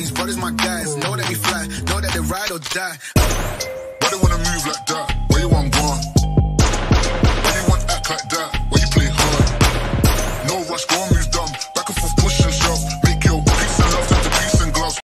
these brothers my guys. Know that we fly, know that they ride or die. Why they wanna move like that? Where you want gone? Why you want act like that? Why you play hard? No rush, go and move dumb.